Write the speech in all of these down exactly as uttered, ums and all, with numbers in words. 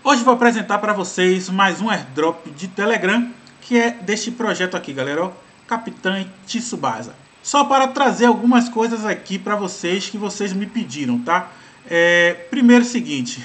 Hoje vou apresentar para vocês mais um airdrop de Telegram, que é deste projeto aqui, galera, ó, Capitão Tsubasa. Só para trazer algumas coisas aqui para vocês que vocês me pediram, tá? É, primeiro seguinte,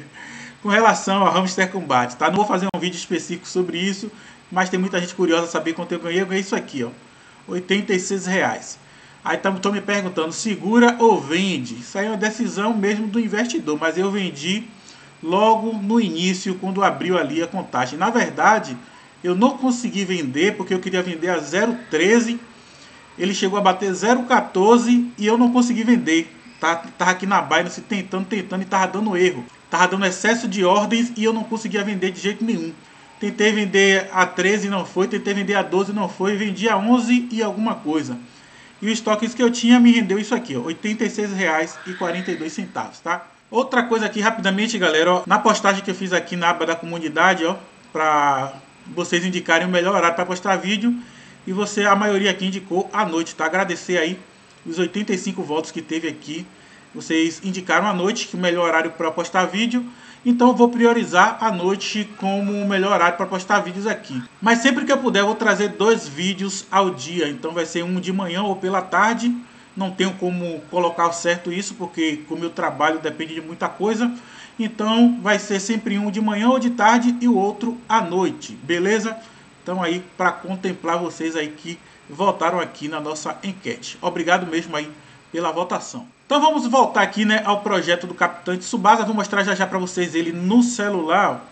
com relação ao Hamster Combat, tá? Não vou fazer um vídeo específico sobre isso, mas tem muita gente curiosa a saber quanto eu ganhei. Eu ganhei isso aqui, ó, oitenta e seis reais. Aí estão me perguntando, segura ou vende? Isso aí é uma decisão mesmo do investidor, mas eu vendi logo no início, quando abriu ali a contagem. Na verdade, eu não consegui vender, porque eu queria vender a zero vírgula treze. Ele chegou a bater zero vírgula quatorze e eu não consegui vender. Tá? Tava aqui na Binance tentando, tentando e tava dando erro. Tava dando excesso de ordens e eu não conseguia vender de jeito nenhum. Tentei vender a treze e não foi, tentei vender a doze e não foi, vendi a onze e alguma coisa. E os tokens que eu tinha me rendeu isso aqui, ó, oitenta e seis reais e quarenta e dois centavos, tá? Outra coisa aqui, rapidamente, galera, ó, na postagem que eu fiz aqui na aba da comunidade, ó, para vocês indicarem o melhor horário para postar vídeo, e você, a maioria aqui indicou à noite, tá? Agradecer aí os oitenta e cinco votos que teve aqui. Vocês indicaram à noite que o melhor horário para postar vídeo, então eu vou priorizar a noite como o melhor horário para postar vídeos aqui. Mas sempre que eu puder, eu vou trazer dois vídeos ao dia, então vai ser um de manhã ou pela tarde. Não tenho como colocar certo isso, porque com o meu trabalho depende de muita coisa. Então vai ser sempre um de manhã ou de tarde e o outro à noite, beleza? Então aí para contemplar vocês aí que votaram aqui na nossa enquete. Obrigado mesmo aí pela votação. Então vamos voltar aqui, né, ao projeto do Capitão Tsubasa. Vou mostrar já já para vocês ele no celular.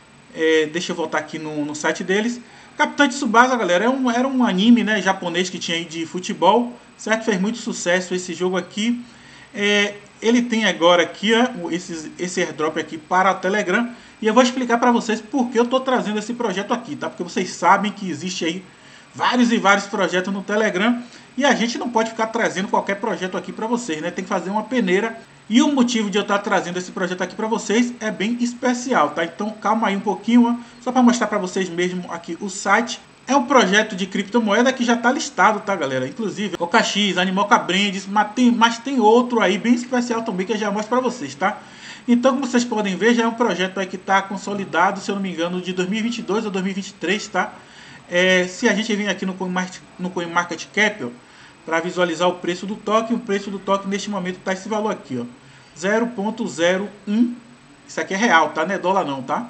É, deixa eu voltar aqui no, no site deles. Capitão Tsubasa, galera, é um, era um anime, né, japonês que tinha aí de futebol, certo? Fez muito sucesso esse jogo aqui. É, ele tem agora aqui ó, esse, esse airdrop aqui para o Telegram. E eu vou explicar para vocês por que eu estou trazendo esse projeto aqui, tá? Porque vocês sabem que existe aí vários e vários projetos no Telegram. E a gente não pode ficar trazendo qualquer projeto aqui para vocês, né? Tem que fazer uma peneira. E o motivo de eu estar trazendo esse projeto aqui para vocês é bem especial, tá? Então calma aí um pouquinho, ó, só para mostrar para vocês mesmo aqui o site. É um projeto de criptomoeda que já está listado, tá, galera? Inclusive, O K X, Animoca Brands, mas tem, mas tem outro aí bem especial também que eu já mostro para vocês, tá? Então, como vocês podem ver, já é um projeto aí que está consolidado, se eu não me engano, de dois mil e vinte e dois ou dois mil e vinte e três, tá? É, se a gente vir aqui no CoinMarketCap, para visualizar o preço do token, o preço do token neste momento está esse valor aqui, ó, zero vírgula zero um. Isso aqui é real, tá? Não é dólar não, tá?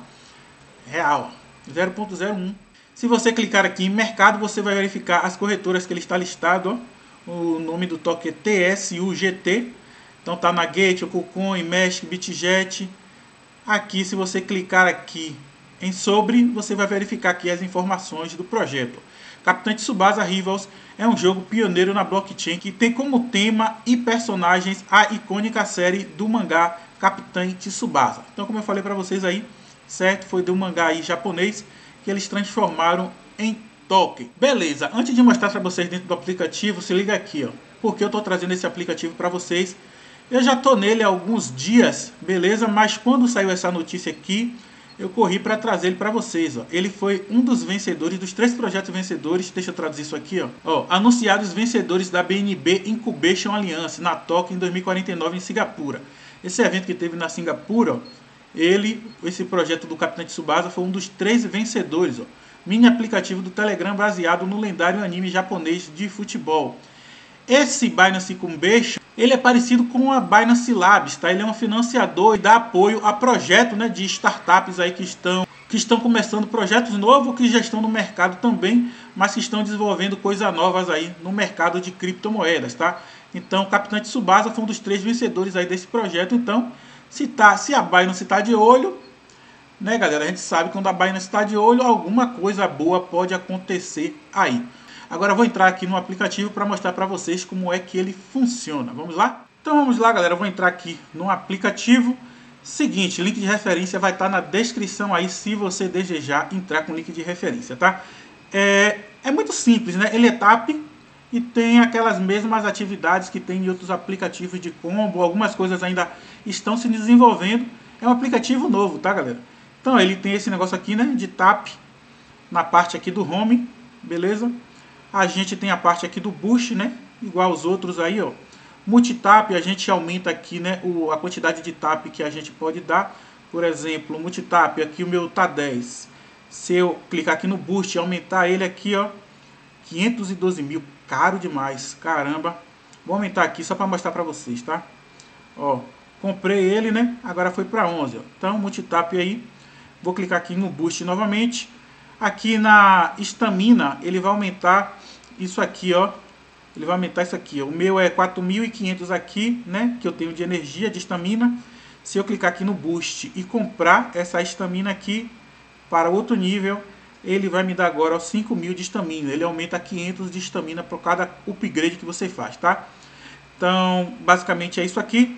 Real, zero vírgula zero um. Se você clicar aqui em mercado, você vai verificar as corretoras que ele está listado, ó. O nome do token é T S U G T. Então tá na Gate, o KuCoin, Mesh, BitGet. Aqui, se você clicar aqui em sobre, você vai verificar aqui as informações do projeto. Capitão Tsubasa Rivals é um jogo pioneiro na blockchain que tem como tema e personagens a icônica série do mangá Capitão Tsubasa. Então, como eu falei para vocês aí, certo? Foi do mangá aí japonês que eles transformaram em token. Beleza, antes de mostrar para vocês dentro do aplicativo, se liga aqui, ó. Porque eu estou trazendo esse aplicativo para vocês. Eu já estou nele há alguns dias, beleza? Mas quando saiu essa notícia aqui, eu corri para trazer ele para vocês, ó. Ele foi um dos vencedores, dos três projetos vencedores. Deixa eu traduzir isso aqui, ó. Ó, anunciados vencedores da B N B Incubation Alliance na Token em dois mil e quarenta e nove em Singapura. Esse evento que teve na Singapura, ó, ele, esse projeto do Capitão Tsubasa foi um dos três vencedores, ó. Mini aplicativo do Telegram baseado no lendário anime japonês de futebol. Esse Binance Incubation, ele é parecido com a Binance Labs, tá? Ele é um financiador e dá apoio a projetos, né, de startups aí que estão, que estão começando projetos novos, que já estão no mercado também, mas que estão desenvolvendo coisas novas aí no mercado de criptomoedas, tá? Então, o Capitão Tsubasa foi um dos três vencedores aí desse projeto. Então, se, tá, se a Binance está de olho, né, galera? A gente sabe que quando a Binance está de olho, alguma coisa boa pode acontecer aí. Agora eu vou entrar aqui no aplicativo para mostrar para vocês como é que ele funciona. Vamos lá? Então vamos lá, galera. Eu vou entrar aqui no aplicativo. Seguinte, link de referência vai estar na descrição aí, se você desejar entrar com link de referência, tá? É, é muito simples, né? Ele é tap e tem aquelas mesmas atividades que tem em outros aplicativos de combo. Algumas coisas ainda estão se desenvolvendo. É um aplicativo novo, tá, galera? Então ele tem esse negócio aqui, né, de tap na parte aqui do home, beleza? A gente tem a parte aqui do boost, né? Igual os outros aí, ó. Multitap, a gente aumenta aqui, né, o, a quantidade de tap que a gente pode dar. por exemplo, multitap, aqui o meu tá dez. Se eu clicar aqui no boost e aumentar ele aqui, ó, quinhentos e doze mil, caro demais, caramba. Vou aumentar aqui só para mostrar para vocês, tá? Ó, comprei ele, né? Agora foi para onze, ó. Então, multitap aí. Vou clicar aqui no boost novamente. Aqui na estamina, ele vai aumentar isso aqui, ó. Ele vai aumentar isso aqui, ó. O meu é quatro mil e quinhentos aqui, né? Que eu tenho de energia, de estamina. Se eu clicar aqui no boost e comprar essa estamina aqui para outro nível, ele vai me dar agora ó, cinco mil de estamina. Ele aumenta quinhentos de estamina por cada upgrade que você faz, tá? Então, basicamente é isso aqui.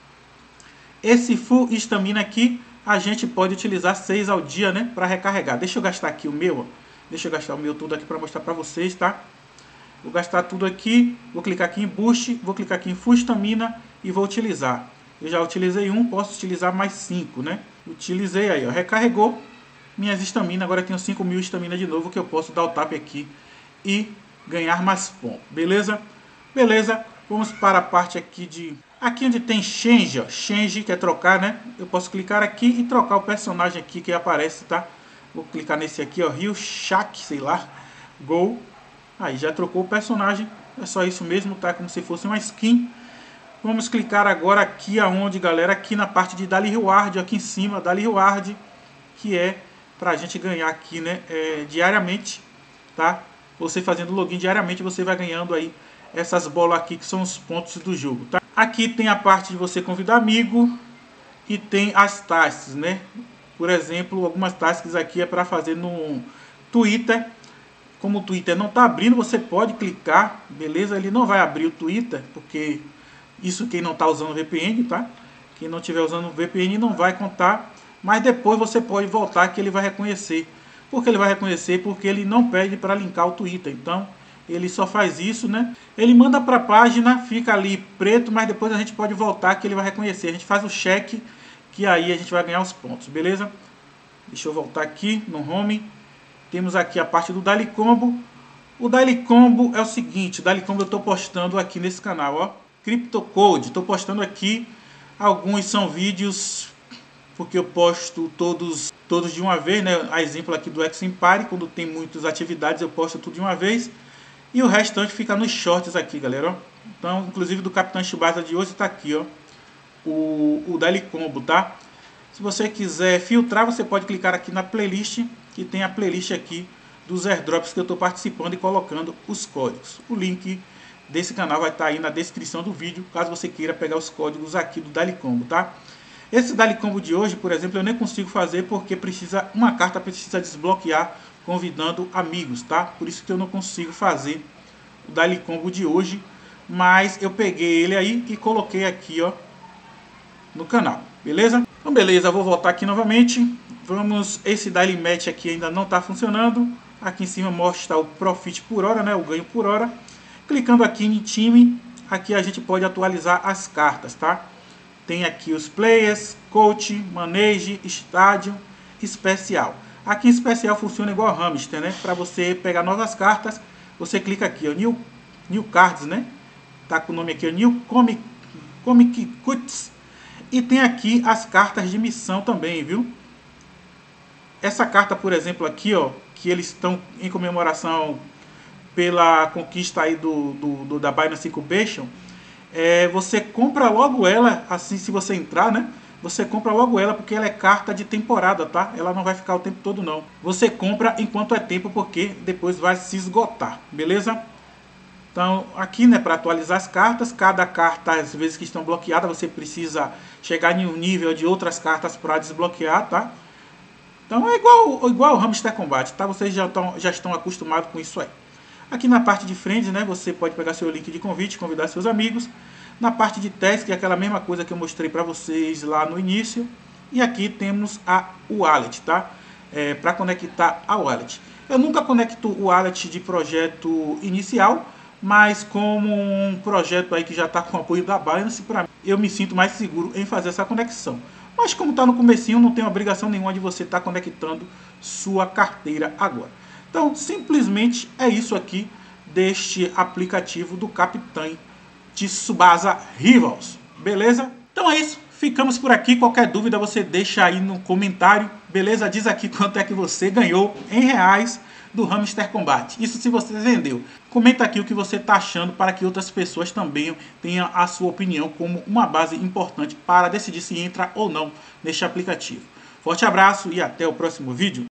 Esse full estamina aqui, a gente pode utilizar seis ao dia, né? Para recarregar. Deixa eu gastar aqui o meu, ó. Deixa eu gastar o meu tudo aqui para mostrar para vocês, tá? Vou gastar tudo aqui. Vou clicar aqui em boost. Vou clicar aqui em full estamina e vou utilizar. Eu já utilizei um, posso utilizar mais cinco, né? Utilizei aí, ó. Recarregou minhas estaminas. Agora eu tenho cinco mil estamina de novo que eu posso dar o tap aqui e ganhar mais pontos. Beleza? Beleza. Vamos para a parte aqui de... Aqui onde tem change, ó. Change, que é trocar, né? Eu posso clicar aqui e trocar o personagem aqui que aparece, tá? Vou clicar nesse aqui, ó. Rio Shaq, sei lá. Go. Aí, já trocou o personagem. É só isso mesmo, tá? Como se fosse uma skin. Vamos clicar agora aqui aonde, galera? Aqui na parte de Daily Reward, aqui em cima, Daily Reward, que é pra gente ganhar aqui, né? É, diariamente, tá? Você fazendo login diariamente, você vai ganhando aí essas bolas aqui que são os pontos do jogo, tá? Aqui tem a parte de você convidar amigo e tem as tasks, né? Por exemplo, algumas tasks aqui é para fazer no Twitter. Como o Twitter não está abrindo, você pode clicar, beleza? Ele não vai abrir o Twitter, porque isso quem não está usando V P N, tá? Quem não estiver usando o V P N não vai contar, mas depois você pode voltar que ele vai reconhecer. Por que ele vai reconhecer? Porque ele não pede para linkar o Twitter, então ele só faz isso, né? Ele manda para a página, fica ali preto, mas depois a gente pode voltar que ele vai reconhecer. A gente faz o check, que aí a gente vai ganhar os pontos, beleza? Deixa eu voltar aqui no home. Temos aqui a parte do Daily Combo. O Daily Combo é o seguinte, o Daily Combo eu estou postando aqui nesse canal, ó. CryptoCode, estou postando aqui. Alguns são vídeos, porque eu posto todos, todos de uma vez, né? A exemplo aqui do X-Empire, quando tem muitas atividades eu posto tudo de uma vez. E o restante fica nos shorts aqui, galera, ó. Então, inclusive do Capitão Tsubasa de hoje está aqui, ó. O, o Daily Combo, tá? Se você quiser filtrar, você pode clicar aqui na playlist, que tem a playlist aqui dos airdrops que eu estou participando e colocando os códigos. O link desse canal vai estar aí na descrição do vídeo, caso você queira pegar os códigos aqui do Daily Combo, tá? Esse Daily Combo de hoje, por exemplo, eu nem consigo fazer porque precisa uma carta precisa desbloquear convidando amigos, tá? Por isso que eu não consigo fazer o Daily Combo de hoje, mas eu peguei ele aí e coloquei aqui, ó, no canal, beleza? Então beleza, vou voltar aqui novamente. Vamos, esse Daily Match aqui ainda não está funcionando. Aqui em cima mostra o Profit por hora, né? O ganho por hora. Clicando aqui em time, aqui a gente pode atualizar as cartas, tá? Tem aqui os Players, Coach, Manage, Estádio, Especial. Aqui em Especial funciona igual Hamster, né? Para você pegar novas cartas, você clica aqui, ó, New, New Cards, né? Tá com o nome aqui, ó, New Comic, Comic Cuts. E tem aqui as cartas de missão também, viu? Essa carta, por exemplo, aqui, ó, que eles estão em comemoração pela conquista aí do, do, do da Binance Incubation, é, você compra logo ela, assim, se você entrar, né? Você compra logo ela porque ela é carta de temporada, tá? Ela não vai ficar o tempo todo, não. Você compra enquanto é tempo porque depois vai se esgotar, beleza? Então, aqui, né, para atualizar as cartas, cada carta, às vezes que estão bloqueadas, você precisa chegar em um nível de outras cartas para desbloquear, tá? Então, é igual, igual o Hamster Combat, tá? Vocês já estão, já estão acostumados com isso aí. Aqui na parte de Friends, né, você pode pegar seu link de convite, convidar seus amigos. Na parte de teste, que é aquela mesma coisa que eu mostrei para vocês lá no início. E aqui temos a wallet, tá? É, para conectar a wallet. Eu nunca conecto o wallet de projeto inicial, mas como um projeto aí que já está com o apoio da Binance, para mim, eu me sinto mais seguro em fazer essa conexão. Mas como está no comecinho, não tem obrigação nenhuma de você estar tá conectando sua carteira agora. Então, simplesmente é isso aqui deste aplicativo do Capitão Tsubasa Rivals. Beleza? Então é isso. Ficamos por aqui, qualquer dúvida você deixa aí no comentário, beleza? Diz aqui quanto é que você ganhou em reais do Hamster Combat. Isso se você vendeu. Comenta aqui o que você está achando para que outras pessoas também tenham a sua opinião como uma base importante para decidir se entra ou não neste aplicativo. Forte abraço e até o próximo vídeo.